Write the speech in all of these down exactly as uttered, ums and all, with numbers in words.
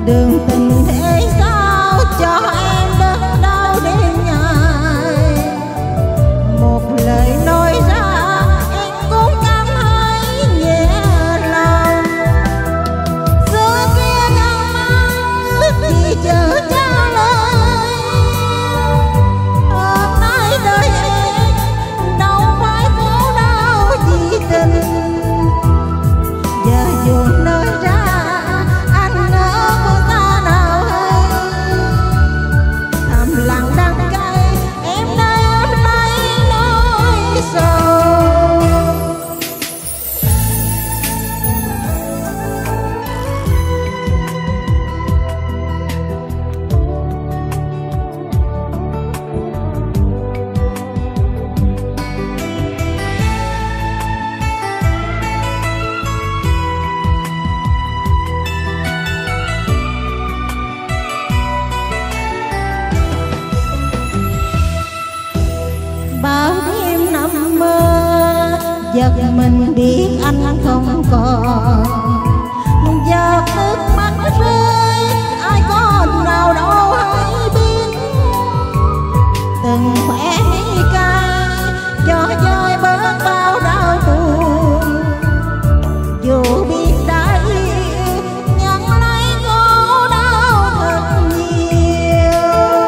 đường tình thế sao cho em đớn đau đêm ngày. Một lời nói ra em cũng cảm thấy nhẹ lòng. Xưa kia đang mang ước gì chờ trao lời. Hôm nay đời em đâu phải khổ đau vì tình. Giờ dù nói ra bao đêm nằm mơ, giật mình biết anh không còn. Giọt nước mắt rơi, ai có nào đâu hay biết. Từng khỏe mi cay, cho dơi bớt bao đau buồn. Dù biết đã yêu, nhận lấy khổ đau thật nhiều.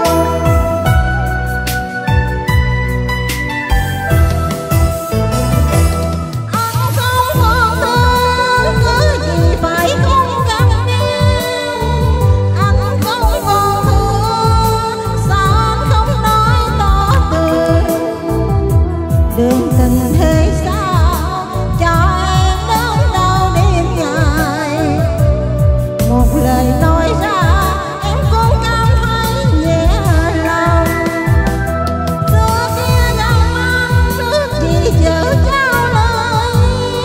Đường tình thế sao cho em đớn đau đêm ngày. Một lời nói ra em cũng cảm thấy nhẹ lòng. Xưa kia đang mang ước gì giờ trao lời.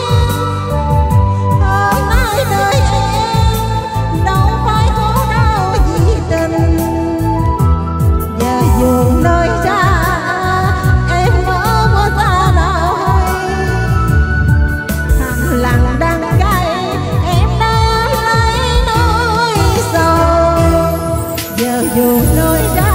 Hôm nay đời em đâu phải khổ đau vì tình. Giờ dù nói ra lặng đắng cay em đã lấy nỗi sầu. Giờ dù nói ra